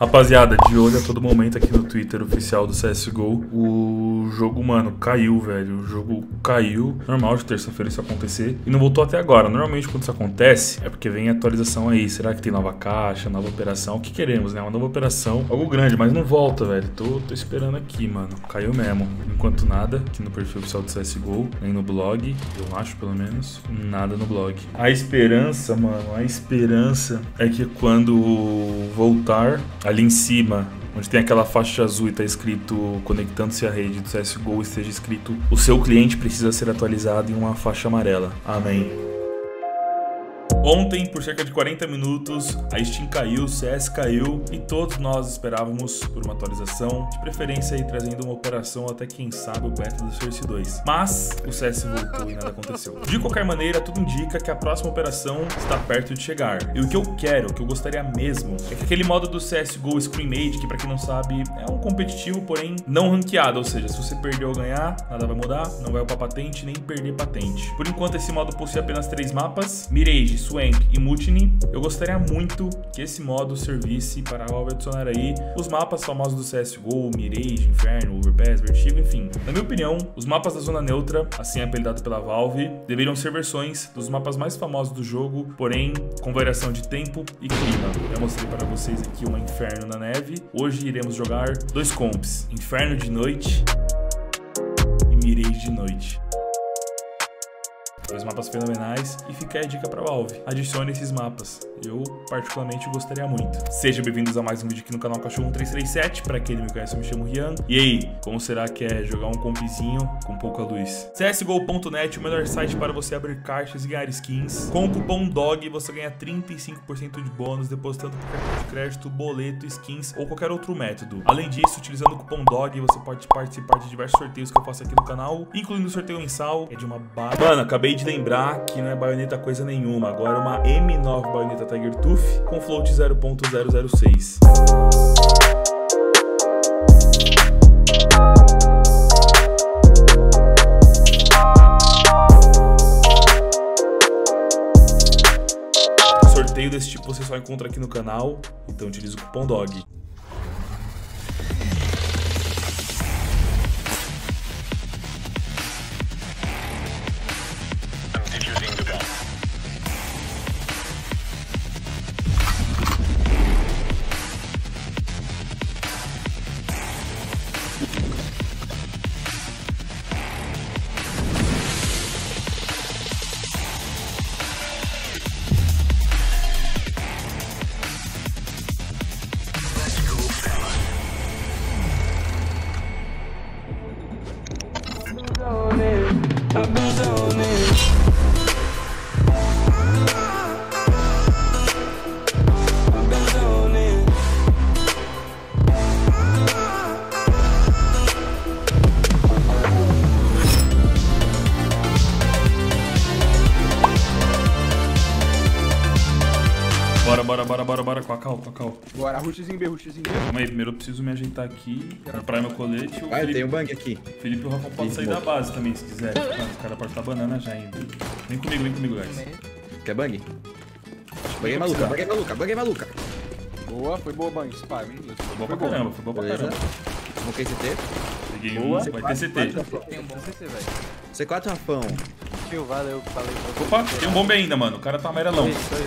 Rapaziada, de olho a todo momento aqui no Twitter oficial do CSGO. O jogo, mano, caiu, velho. O jogo caiu. Normal de terça-feira isso acontecer. E não voltou até agora. Normalmente quando isso acontece é porque vem atualização aí. Será que tem nova caixa, nova operação? O que queremos, né? Uma nova operação. Algo grande, mas não volta, velho. Tô esperando aqui, mano. Caiu mesmo. Enquanto nada, aqui no perfil oficial do CSGO, nem no blog. Eu acho, pelo menos. Nada no blog. A esperança, mano, a esperança é que quando voltar... Ali em cima, onde tem aquela faixa azul e tá escrito conectando-se à rede do CSGO, esteja escrito o seu cliente precisa ser atualizado em uma faixa amarela. Amém. Ontem, por cerca de 40 minutos, a Steam caiu, o CS caiu e todos nós esperávamos por uma atualização, de preferência aí trazendo uma operação até quem sabe o beta do Source 2. Mas o CS voltou e nada aconteceu. De qualquer maneira, tudo indica que a próxima operação está perto de chegar. E o que eu quero, o que eu gostaria mesmo, é que aquele modo do CSGO Screamage, que pra quem não sabe é um competitivo, porém não ranqueado, ou seja, se você perder ou ganhar, nada vai mudar, não vai upar patente nem perder patente. Por enquanto esse modo possui apenas 3 mapas, Mirage, Swank e Mutiny. Eu gostaria muito que esse modo servisse para a Valve adicionar aí os mapas famosos do CSGO, Mirage, Inferno, Overpass, Vertigo, enfim. Na minha opinião, os mapas da Zona Neutra, assim apelidados pela Valve, deveriam ser versões dos mapas mais famosos do jogo, porém com variação de tempo e clima. Eu mostrei para vocês aqui uma Inferno na neve. Hoje iremos jogar 2 comps, Inferno de noite e Mirage de noite. 2 mapas fenomenais e fica aí a dica pra Valve. Adicione esses mapas. Eu, particularmente, gostaria muito. Sejam bem-vindos a mais um vídeo aqui no canal Cachorro 1337. Pra quem não me conhece, eu me chamo Rian. E aí, como será que é jogar um compzinho com pouca luz? CSGO.net, o melhor site para você abrir caixas e ganhar skins. Com o cupom DOG, você ganha 35% de bônus depositando por cartão de crédito, boleto, skins ou qualquer outro método. Além disso, utilizando o cupom DOG, você pode participar de diversos sorteios que eu faço aqui no canal, incluindo o sorteio mensal, que é de uma barra. Mano, acabei de lembrar que não é baioneta coisa nenhuma, agora é uma M9 baioneta Tiger Tooth com float 0.006. Sorteio desse tipo você só encontra aqui no canal, então utilize o cupom DOG. Bora, com a cal. Bora, rushzinho B. Calma aí, primeiro eu preciso me ajeitar aqui, comprar meu colete. Vai, eu tenho um bang aqui. Felipe e o Rafa podem sair da base também, se quiser. Os caras podem estar banana já ainda. Vem comigo, guys. Quer bang? Bang é maluca. Boa, foi boa, bang. Spy, foi boa pra caramba. Smoquei CT. Peguei um, vai ter CT. Tem um bom CT, velho. C4, Rafão. Valeu, falei. Opa, tem um bombe ainda, mano. O cara tá amarelão.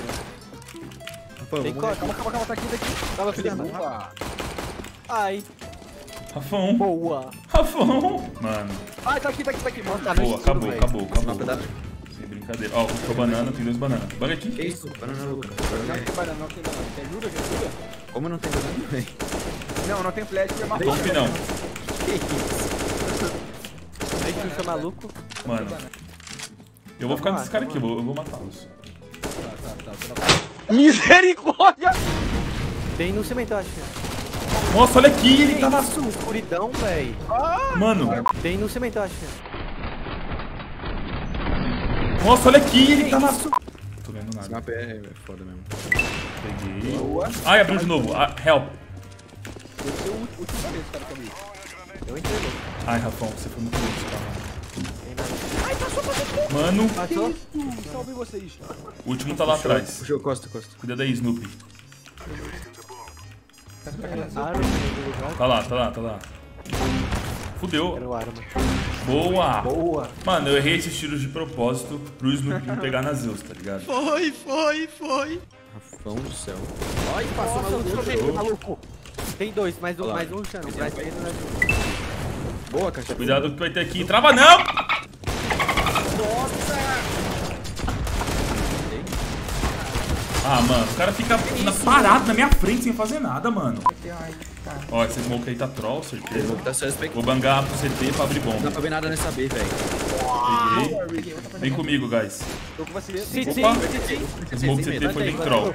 Calma, tá aqui. Tava filho. Ai. Rafão. Boa. Rafão. Mano. Ai, tá aqui. Mano, tá boa, acabou. Sem brincadeira. Ó, comprou banana, tem 2 bananas. Banga aqui. Que isso? Banana louca. Não tem banana. Quer ajuda? Como não tem banana, velho? Não tem flash, é uma Pompe não. Que isso? Aí que você é maluco. Mano. Eu vou ficar nesses caras aqui, eu vou matá-los. Misericórdia! Bem no cimento, acho. Nossa, olha aqui, ele tá na escuridão, véi. Mano. Bem no cimento, acho. Nossa, olha aqui, ele tá na Tô vendo nada. Esse mapa é foda mesmo. Peguei. Ai, abriu de novo. Help. Eu sou o último vez, cara, comigo. Eu entrei. Ai, Rafão, você foi muito louco, cara. Ai, passou. Mano. Passou? Salve vocês. O último tá lá atrás. Puxou, costa. Cuida daí, Snoopy. Tá lá, tá lá, tá lá. Fudeu. Era o arma. Boa! Boa. Mano, eu errei esses tiros de propósito pro Snoopy pegar na Zeus, tá ligado? Rafão do céu. Ai, passou maluco. Tem dois, mais um, Olha lá. mais um chame. Mais um. Boa, caixa. Cuidado que vai ter aqui. Trava não! Ah, mano, o cara fica parado na minha frente sem fazer nada, mano. Ó, esse smoke aí tá troll, certeza. Tá suspect. Vou bangar pro CT pra abrir Não dá bomba. pra ver nada nessa B, velho. Peguei. Vem comigo, guys. Tô com você. Sim, Opa. sim. Smoke CT foi bem troll.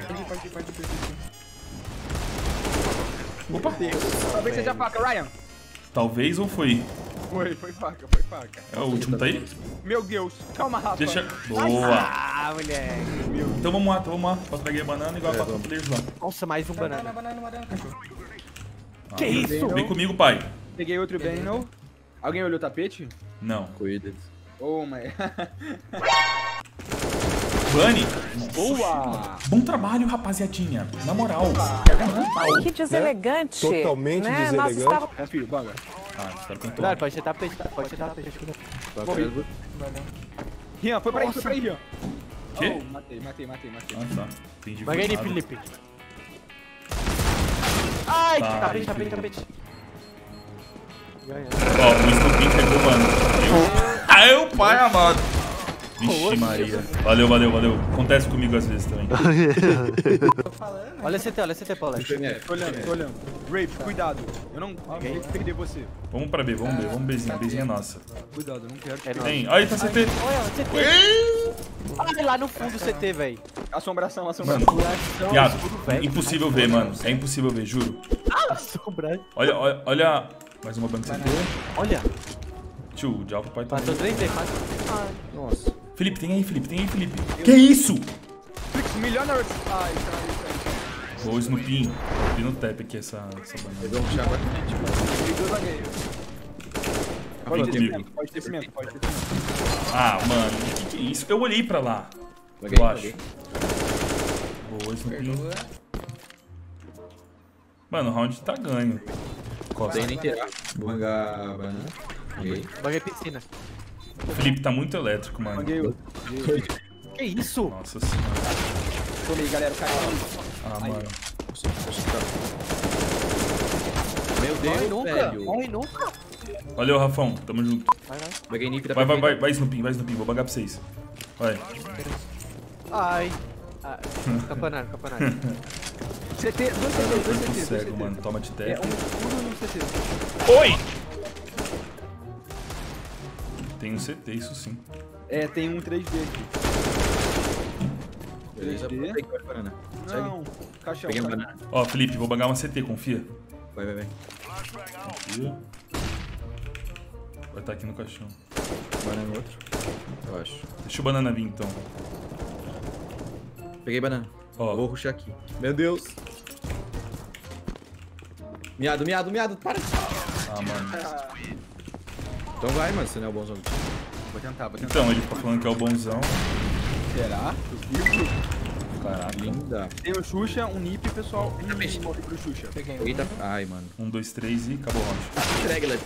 Opa. Talvez seja faca, Ryan. Talvez ou foi? Foi faca, foi faca. É, o último tá aí? Meu Deus, calma, Rafa. Deixa. Boa. Ah, moleque. Então vamos lá, Eu traguei a banana igual a players lá. Nossa, mais um banana. Banana. Que isso? Vem comigo, pai. Peguei outro Benno. Alguém olhou o tapete? Não. Cuida. Oh, my. Bunny. Boa! Bom trabalho, rapaziadinha. Na moral. Que deselegante. Totalmente né? Nós deselegante. estávamos... Confio, baga. Ah, você tá com Cuidado, pode ser tapete, pode ser tapete. Rian, foi pra aí, Rian. Quê? Oh, matei. Ah, tá. Entendi. Vai ganhar, nada. Felipe. Ai, Tá, tapete. Ó, o Snoopy pegou, mano. Ai, o pai amado. Vixe, Maria. Valeu. Acontece comigo às vezes também. Olha CT, Paulette. Tô olhando. Rape, cuidado. Eu não quero perder você. Vamos pra B, vamos Bzinha. Bzinha é nossa. Cuidado, eu não quero. É nóis. Tem. Aí tá CT. Olha, CT. Olha lá no fundo o CT, velho. Assombração. Mano, viado, impossível ver, mano. É impossível ver, juro. Sombra. Olha. Mais uma banca CT. Olha. Tio, o diabo pai tá. Passou 3D, quase. Nossa. Felipe, tem aí, Felipe. Que isso? Millionaires. Ai, caralho. Boa, Snoopy. Vi no tap aqui essa banana. Pegou um chá agora. Vem comigo. Pode ter cimento. Ah, mano, que é isso? Eu olhei pra lá. Paguei, Eu acho. paguei. Boa, Snoopy. Mano, o round tá ganho. Costa. Tem nem tirar. Vou mangar a banana. Paguei. Baguei piscina. O Felipe tá muito elétrico, mano. Paguei outro. Que isso? Nossa senhora. Tomei, galera. Caiu. Ah, mano. Meu Deus, velho. Morre nunca. Valeu, Rafão. Tamo junto. Paguei nip da Vai, Snoopy. Vou pagar pra vocês. Vai. Ai. Campanário. CT, dois Muito CT. cego, mano. Toma de É, tap. um no CT. Oi! Tem um CT, isso sim. É, tem um 3D aqui. Beleza, 3D. peguei a banana. Segue. Não, caixão. Peguei a banana. Ó, Felipe, vou bangar uma CT, confia. Vai. Confia. Vai estar aqui no caixão. Banana no outro. Eu acho. Deixa o banana vir, então. Peguei banana. Ó. Vou rushar aqui. Meu Deus. Miado. Para. Ah, mano. Então vai, mano. Você não é o bonzão do time. Vou tentar. Então, ele tá falando que é o bonzão. Será? Caraca. Linda. Tem o Xuxa, um Nip, pessoal. Morre pro Xuxa. Eita. Ai, mano. 1, 2, 3 e acabou o round. Entrega, Led.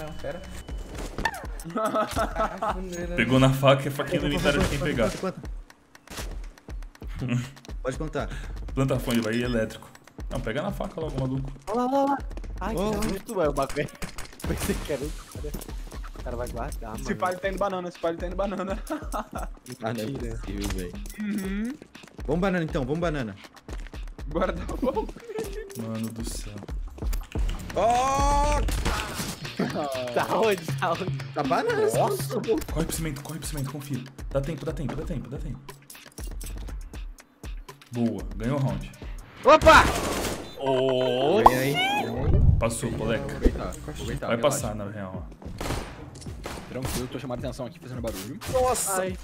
Pegou na faca e a faquinha do inventário de quem pegar. Quanto? Pode contar. Planta a fonte, vai ir elétrico. Não, pega na faca logo, maluco. Olha lá. Ai, Oh. que susto, é o bagulho. Pensei que era o cara vai guardar, mano. Esse palho tá indo banana. Ah, não é possível, velho. Vamos banana, então. Vamos banana. Guarda a boca. Mano do céu. Oh! Tá onde? Tá banana. Nossa. Corre pro cimento, confia. Dá tempo. Boa, ganhou o round. Opa! Vem aí. Passou, moleque. Vou aguentar, Vai relaxa. passar, na real. Tranquilo, tô chamando atenção aqui, fazendo barulho. Nossa. Ai.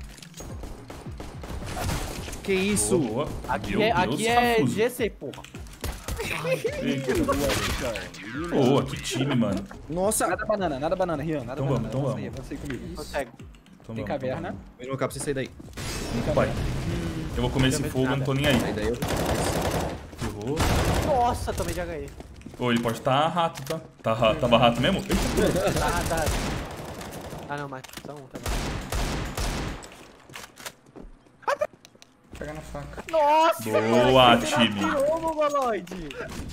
Que isso? Boa. Aqui Meu é, Deus, aqui é Rafuso. GC, porra. Eita. Boa, que time, mano. Nossa. Nada banana, Rian. Nada Então banana. vamos, então Avancei comigo. Consegue. Então Tem vamos, caverna. então Vem no cap pra você sair daí. vamos. Pai, eu vou comer esse fogo, eu não tô nem aí. Sai daí eu. Ferrou. Boa. Nossa, tomei de HE. Ô, ele pode estar rato, tá? Tava rato mesmo? Eita. Tá. Ah, não, mas só um, tá bom. Pega na faca. Nossa! Boa, time. Tirou, Mongoloide!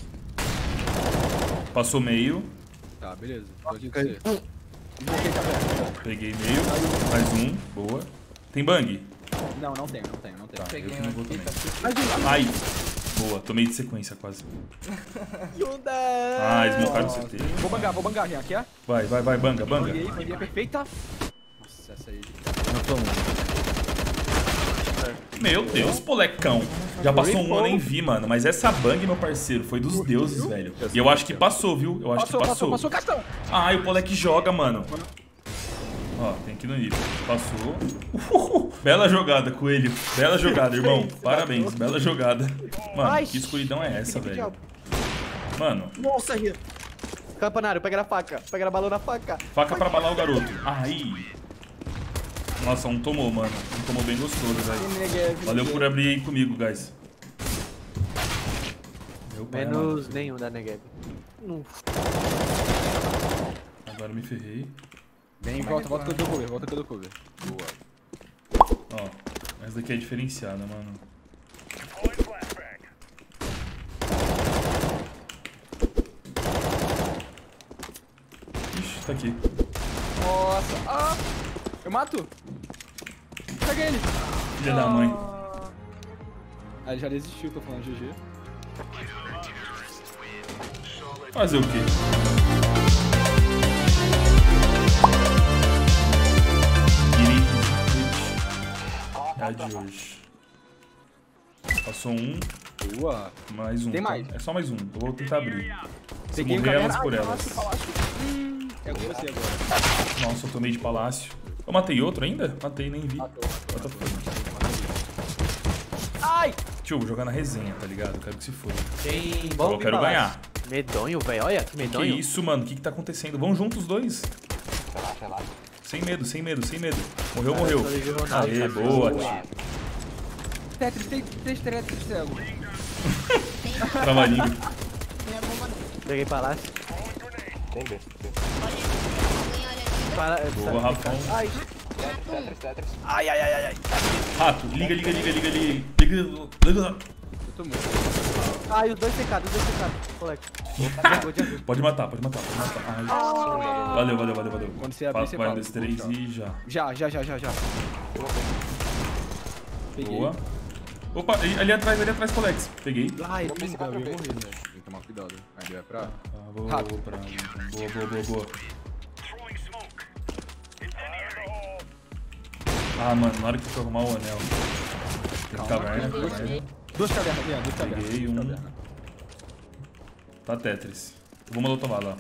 Passou meio. Tá, beleza. Tô aqui com você. Invoquei caverna. Peguei meio. Mais um. Boa. Tem bang? Não tenho. Tá, eu que não vou também. Mais um. Ai. Boa, tomei de sequência quase. Yunda! Ah, smocaram o CT. Vou bangar, Rian. Aqui, ó. Vai, banga. Banguei a perfeita. Nossa, essa aí. Meu Deus, polecão. Já passou um, eu nem vi, mano. Mas essa bang, meu parceiro, foi dos deuses, velho. E eu acho que passou, viu? Eu acho que passou. Passou, Castão. Ah, e o Polec joga, mano. Ó, tem que ir no nível. Passou. Bela jogada, Coelho. Bela jogada, irmão. Parabéns, bela jogada. Mano, que escuridão é essa, velho? Mano. Nossa, Rian. Campanário, pega na faca. Pega na balão na faca. Faca pra balar o garoto. Ai. Nossa, um tomou, mano. Um tomou bem gostoso, velho. Valeu por abrir aí comigo, guys. Meu pai Menos amado. nenhum da Negev. Agora me ferrei. Vem, volta que eu dou cover. Boa. Ó, essa daqui é diferenciada, mano. Ixi, tá aqui. Nossa. Eu mato. Pega ele. Filha da mãe. Aí já desistiu, tô falando GG. Fazer o quê? É a de hoje. Passou um. Boa. Mais um. Tem tá? mais. É só mais um. Eu vou tentar abrir. Se Peguei morrer elas por elas. Palácio. É com você agora. Nossa, eu tomei de palácio. Eu matei outro ainda? Matei, nem vi. Matou. Ai! Tio, vou jogar na resenha, tá ligado? Eu quero que se foda. Tem Eu quero ganhar. Medonho, velho. Olha que Que medonho. isso, mano? O que tá acontecendo? Vão juntos os dois. Relaxa. Sem medo. Morreu. tô livre, Ronaldo, Aê, cara. boa, tio. Tetris, tem 3 Tetris cego. Trabalhinho. Peguei palácio. Tem B. Boa, Rafão. Ai. Tetris. Ai. Rato, liga. Eu tô muito. Ai, os dois secados, Moleque. Pode matar. Ai. Valeu. Quando você abrir, você Vai fala. um, dois, três e já. Já. Peguei. Boa. Opa, ali atrás, Colex. Peguei. Ai, Eu ia morrer, velho. Tem que tomar cuidado. Aí ele vai pra... Ah, vou Rato. pra ali, então. Boa. Ah, mano, na hora que eu arrumar o anel. Tem caverna. 2 cavernas, Rian, 2 cavernas. Peguei duas um. cavernas. Tá Tetris. Vou molotovar lá.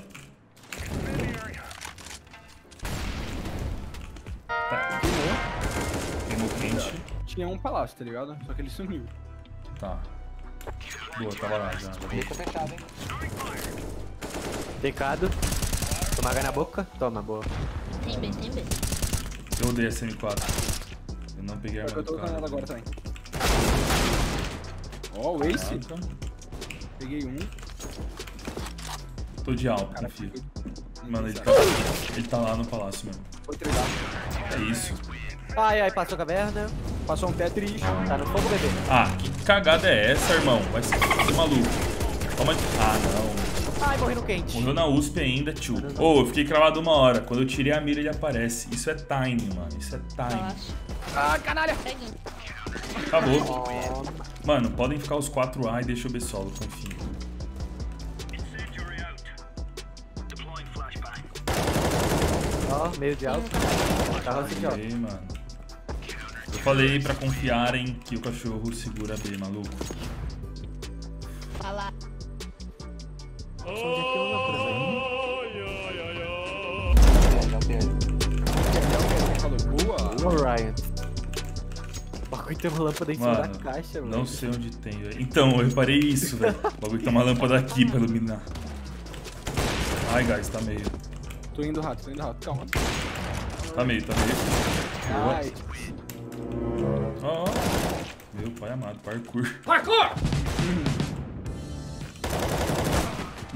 Tá. Queimou quente. Tinha um palácio, tá ligado? Só que ele sumiu. Tá. Boa, tava lá já. Bico fechado, hein? Secado. Toma água na boca. Toma, boa. Tem B. Eu odeio essa M4. Eu não peguei a arma Eu tô do usando ela cara. agora também. Ó, o Ace. Caraca. Peguei um. Tô de alto, Cara, confio. fiquei- Mano, ele tá lá no palácio mesmo. Vou entregar. É isso. Ai, passou a caverna. Passou um Tetris. Tá no fogo, bebê. Ah, que cagada é essa, irmão? Vai ser maluco. Toma de... Ah, não. Ai, morri no quente. Morreu na USP ainda, tio. Ô, eu fiquei cravado 1 hora. Quando eu tirei a mira, ele aparece. Isso é time, mano. Isso é time. Ah, canalha! Acabou. Mano, podem ficar os 4A e deixa o B solo, confia. Ó, meio de alto. Tava assim, ó. Aí, mano. Eu falei pra confiarem que o cachorro segura B, maluco. Fala. Já tem. Falou, boa! Ô, Ryan. O bagulho tem uma lâmpada em cima da Mano, caixa, mano. não sei onde tem, velho. Então, eu reparei isso, velho. O bagulho tem uma lâmpada aqui pra iluminar. Ai, guys, tá meio. Tô indo rato, calma. Tá meio. Boa. Ai, Ó, meu pai amado, parkour.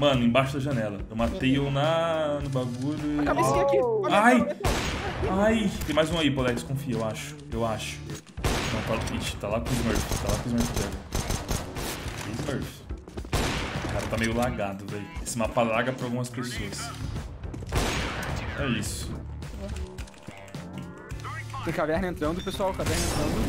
Mano, embaixo da janela. Eu matei um no bagulho e... Cabecinha aqui. Ai! Ai! Tem mais um aí, Polex, confia, eu acho. Não, tá... Ixi, tá lá com os Smurfs. Smurf. O cara tá meio lagado, velho. Esse mapa laga pra algumas pessoas. É isso. Tem caverna entrando, pessoal. Caverna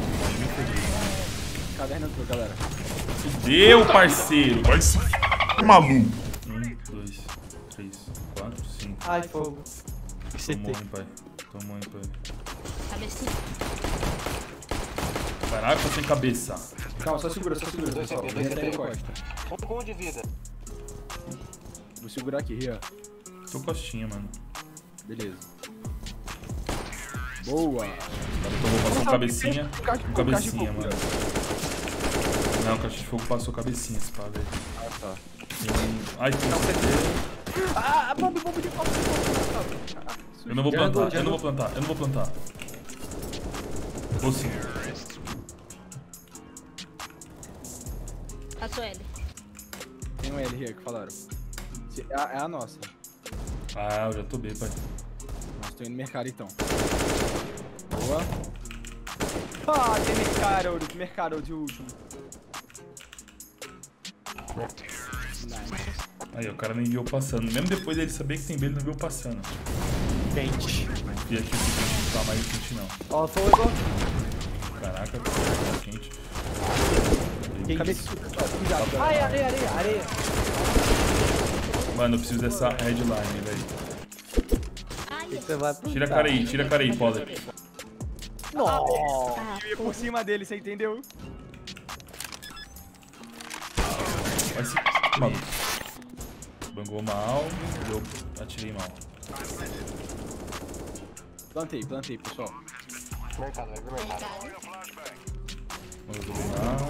entrou, galera. Fudeu, parceiro. Maluco. 1, 2, 3, 4, 5. Ai, fogo. Tomou, hein, pai. Cabecinha. Caraca, tô sem cabeça. Calma, só segura, pessoal. Dois CT. Encosta. Um de vida. Vou segurar aqui, Rian. Tô costinha, mano. Beleza. Boa. Passou um cabecinha. Um cabecinha, fogo, mano. Não, caixa de fogo passou cabecinha, esse pá, velho. Ah, tá. Ai, que Bomba de fogo. Eu não vou plantar. Vou sim. Passou ele. Tem um L, Rian, que falaram. É a nossa. Ah, eu já tô B, pai. Nós tô indo no mercado, então. Boa. Ah, tem mercado de último. Aí, o cara nem viu passando. Mesmo depois dele saber que tem B, ele não viu passando. Quente. E aqui não tá mais quente, não. Ó, fogo. Caraca, tá quente. Cabeça, pessoal. Cuidado. Ai, areia. Mano, eu preciso dessa headline, velho. Você vai Tira a cara aí, Poller. Nossa. Eu ia por cima dele, você entendeu? Vai se... Maluco. Bangou mal, eu atirei mal. Plantei, pessoal. Mercado, vai pro mercado. Vamos dominar.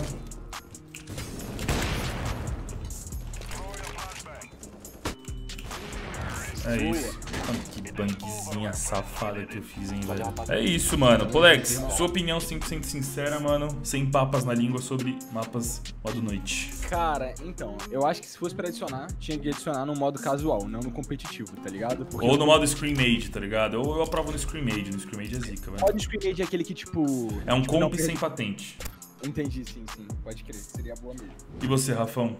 É isso. Mano, que banquezinha safada que eu fiz, hein, velho. É isso, mano. Polex, sua opinião 100% sincera, mano, sem papas na língua sobre mapas modo noite. Cara, então, eu acho que se fosse pra adicionar, tinha que adicionar no modo casual, não no competitivo, tá ligado? Porque Ou no modo Screamage, tá ligado? Ou eu aprovo no Screamage. No Screamage é zica, o velho. modo Screamage é aquele que, tipo... É um tipo, não comp perde- sem patente. Entendi, sim, pode crer, seria boa mesmo. E você, Rafão?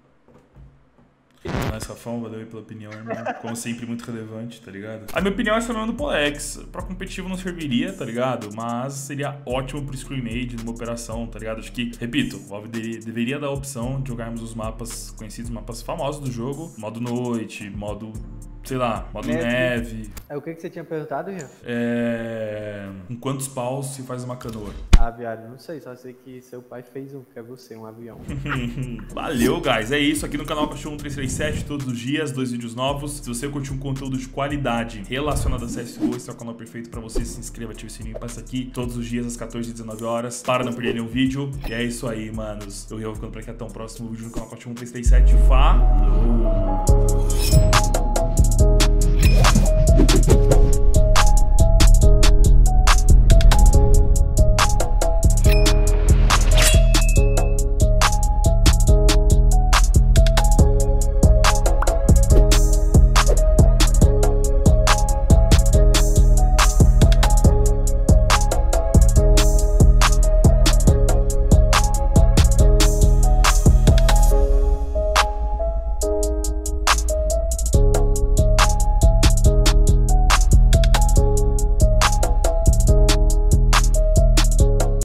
Mas, Rafão, valeu aí pela opinião, irmão. Como sempre, muito relevante, tá ligado? A minha opinião é essa mesmo do Polex. Pra competitivo não serviria, tá ligado? Mas seria ótimo pro Screamage numa operação, tá ligado? Acho que, repito, o Valve deveria dar a opção de jogarmos os mapas conhecidos, mapas famosos do jogo. Modo noite, modo... sei lá, modo neve. É o que você tinha perguntado, Rian? Com quantos paus se faz uma canoa? Ah, viado, não sei, só sei que seu pai fez um, que é você, um avião. Valeu, guys. É isso. Aqui no canal Cachorro 1337, todos os dias, 2 vídeos novos. Se você curtiu um conteúdo de qualidade relacionado a CSGO, esse é o canal perfeito pra você. Se inscreva, ative o sininho e passa aqui todos os dias às 14 e 19 horas para não perder nenhum vídeo. E é isso aí, manos. Eu vou ficando por aqui. Até o próximo vídeo no canal Cachorro 1337. Falou!